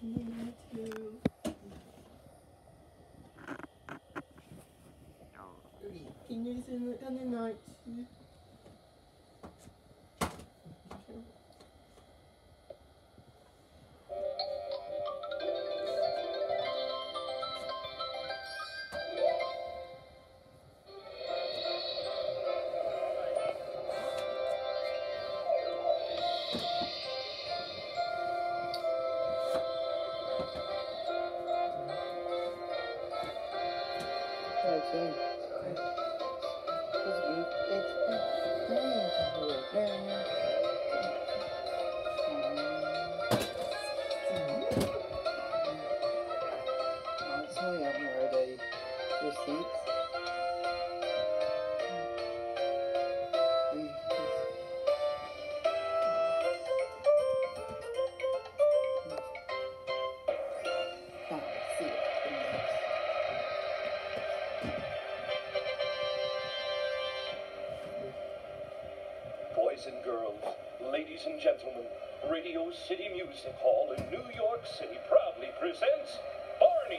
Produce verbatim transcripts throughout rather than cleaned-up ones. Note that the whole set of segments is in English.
Kindersen kan en night. Boys and girls, ladies and gentlemen, Radio City Music Hall in New York City proudly presents Barney.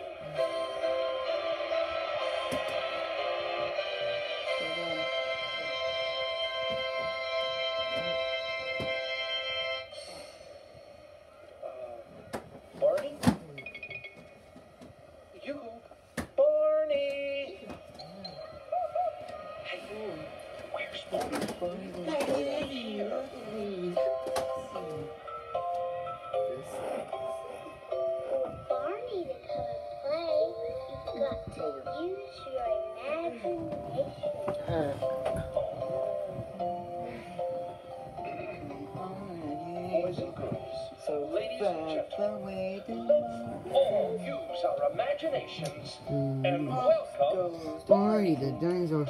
Uh, Barney? You, Barney! Hey, where's Barney? Boys and girls, so ladies and gentlemen, all use our imaginations and welcome Barney the dinosaur.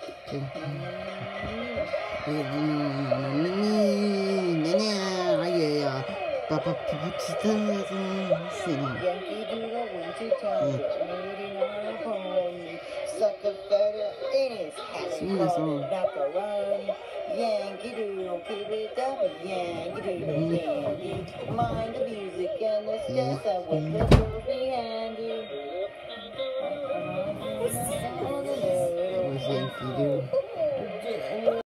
Yankee Doodle went to town, waiting on a pony. Sucker fella in his hat, called it macaroni. Yankee Doodle, keep it up, Yankee Doodle, dandy. Mind the music and the stress of what the girls behind you. Yankee Doodle.